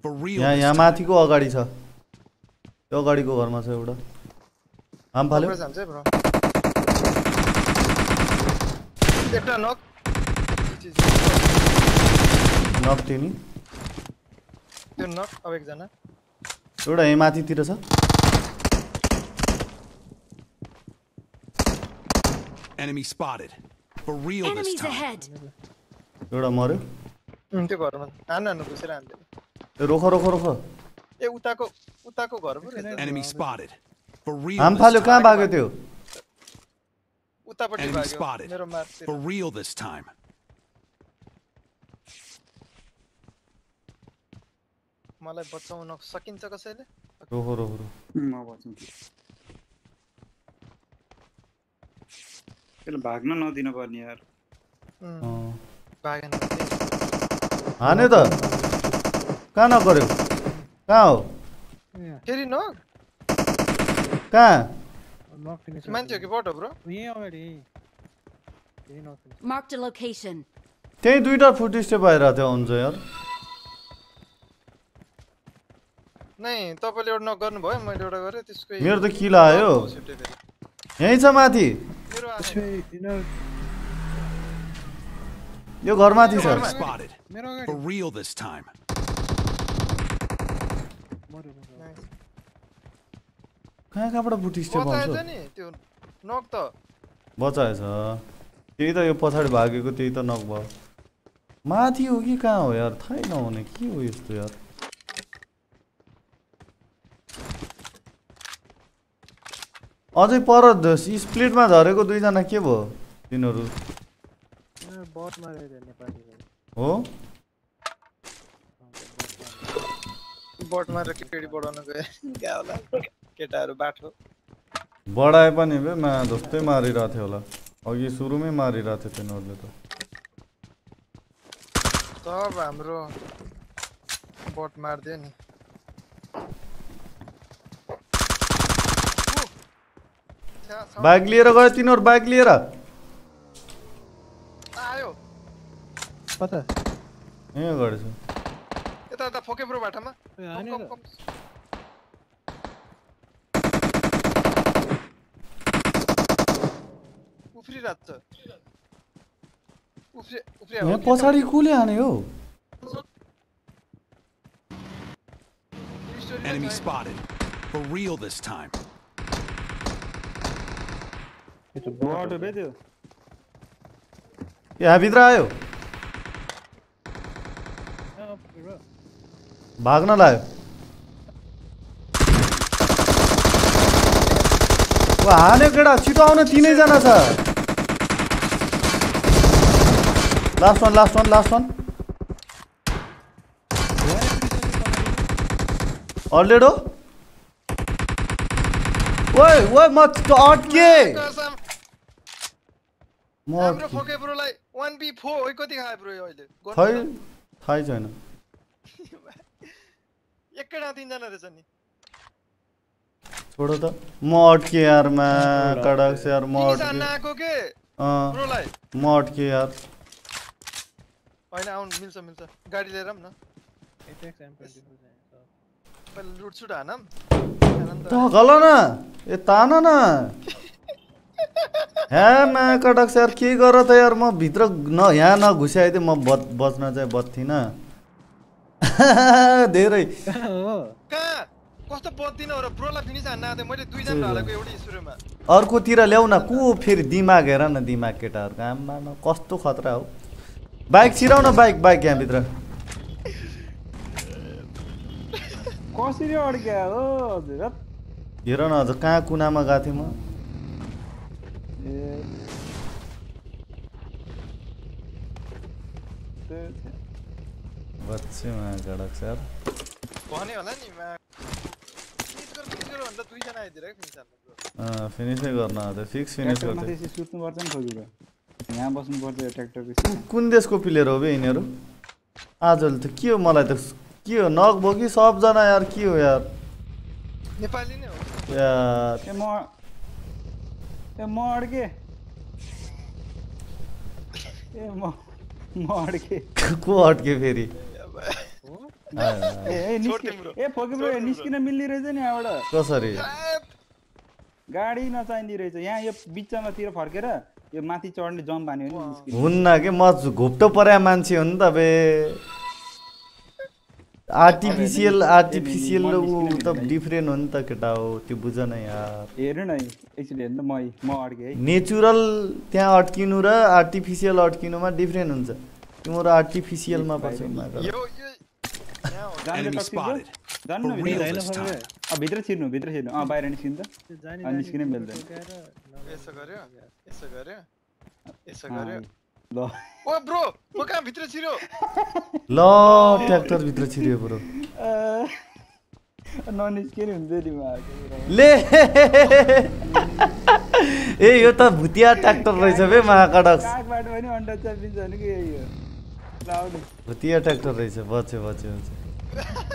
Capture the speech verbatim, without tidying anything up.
For real. यहाँ यहाँ माथिको अगाडि छ त्यो अगाडिको घरमा छ एउटा हाम फाल्यो एउटा नक नक तिनी त्यो नक अब एकजना एउटा यहाँ माथितिर छ Enemy spotted. For real this Enemies time. ahead. एउटा मर्यो उम् त्यो घरमा हान हान घुसेर हान्दै ए रोख रोख रोख ए उताको उताको घर पो Enemy spotted. For real. हाम फाल्यो कहाँ भाग्यो त्यो उतापट्टि Enemy भाग्यो spotted. मेरो मार्तिर For real this time. मलाई बचाउन सकिन्छ कसैले रोख रोख रोख म बचाउँछु त्यसले भाग्न नदिनु पर्ने यार भागेन हाने त कहाँ नगर्यो कहाँ हो फेरि नक कहाँ मान्छे हो कि बट हो ब्रो यही अगाडि यही नक Marked a location. त्यही दुईटा फुट स्टेप आइरहेको थियो हुन्छ यार नै तपाईले एउटा नक गर्नु भयो मैले एउटा गरे त्यसको मेरो त किल आयो यही छ माथि मेरो यो घर माथि छ Spotted. For real this time. कहाँ कहाँबाट फुट स्टेप आउँछ बचाएछ नि त्यो नक त बचाएछ त्यही त यो पछाडि भागेको त्यही त नक भयो माथि हो कि कहाँ हो यार थाहै नहुने के हो यस्तो यार अझै पर स्प्लिटमा झरेको दुईजना के भयो तिनीहरू बट मारे नेपाली हो बट मारेर केटी बढाउन गए क्या होला केटाहरू बाठो बढाए पनि बे मा जस्तै मारिरहेको थियो होला अघि सुरुमै मारिरहेको थियो तिनीहरूले त सब हाम्रो बट मार्दियो नि बाइक लिएर गयो तिनीहरू बाइक लिएर आयो कता यहीँ अगाडि छ यता यता फोके ब्रो बाटामा उफ्री रात उफ्री उफ्री यहाँ पछाडि कसले हाने हो Enemy spotted. For real this time. त्यो बट हो बे त्यो यहाँ भित्र आयो भाग्न लाग्यो वा हान्यो केटा छिटो आउन तीनैजना छ last one last one last one अर्लेडो ओए ओए म अट्के म हाम्रो फोके ब्रोलाई वन बी फोर ओइ कति खायो ब्रो अहिले खै थाहै छैन एकैटा तीनजना रहेछ नि छोडो त म अट्के यार मा कडक से यार म अट्के नाको के ब्रोलाई म अट्के यार हैन आउन मिल्छ मिल्छ गाडी लिएर आम न पहिला लुट सुट हानम त गल न ए तान न हे मा कडक से यार के गर त यार म भित्र न यहाँ न घुसाइदिए म बच्न चाहिँ बच्थिन धेरै कहाँ कस्तो बत्दिन हो र ब्रोलाई फिनिस हान्न आथे मैले दुई जना हालेको एउटै सुरुमा अर्कोतिर ल्याउ न को फेरि दिमाग हेर न दिमाग केटाहरु काममा न कस्तो खतरा हो बाइक छिराउ न बाइक बाइक यहाँ भित्र कसरी अड्क्या हो हजुर हेर न अझ कहाँ कुनामा गएको थिएँ म बच्चे मा गडक सर भने होला नि मा फिनिस गर फिनिस गर भन्दा दुई जना आइदिएर फिनिस हाल्नु अ फिनिसै गर्न आथे फिक्स फिनिस गर्थे त्यसै सुत्नु पर्छ नि खोगिर यहाँ बस्नु पर्छ ट्र्याक्टरको कुन देशको प्लेयर हो बे यिनीहरु आजले त के हो मलाई त के हो नक भो कि सब जना यार के हो यार नेपाली नै हो यार ए म ए म अड्के ए म म अड्के को अड्के फेरि ए निस्कि ए फोके ब्रो निस्किन मिल्ने रहेछ नि यहाँबाट कसरी गाडी नचाहिँदी रहेछ यहाँ यो बिचमा तिर फर्केर यो माथि चढ्ने जम्प हान्यो भने निस्किन्छ हुन्न के म घोप्टो पर्या मान्छे हो नि त बे आर्टिफिसियल आर्टिफिसियल र ऊ त डिफरेन्ट हो नि त केटा हो त्यो बुझ न यार हेर्नु न एकचोटि हेर्नु न म म अड्के है नेचुरल त्यहाँ अड्किनु र आर्टिफिसियल अड्किनुमा डिफरेन्ट हुन्छ तिम्रो आर्टिफिसियलमा पर्छ यो यो यहाँ हो जान्ने Enemy टक्सिन्छ spotted. जान्नु For real this time. अ भित्र छिर्नु भित्र छिर्नु अ बाहिर निस्किन्छ त्यो जानी अनि निस्किनै मिल्दैन यसो गर्यो यसो गर्यो यसो गर्यो ल ओ ब्रो म कहाँ भित्र छिर्यो ल ट्र्याक्टर भित्र छिर्यो ब्रो ननिस्किने हुन्छ नि म ले ए यो त भुतिया ट्र्याक्टर रहेछ बे महाकडक्स कागबाट पनि अन्डा चापिन्छ भने के यही हो लाउनु भुतिया ट्र्याक्टर रहेछ बच्यो बच्यो बच्यो